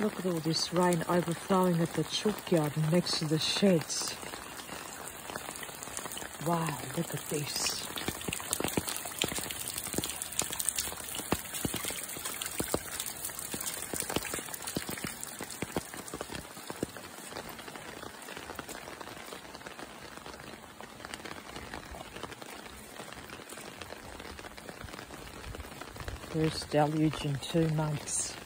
Look at all this rain overflowing at the chook yard next to the sheds. Wow, look at this. First deluge in 2 months.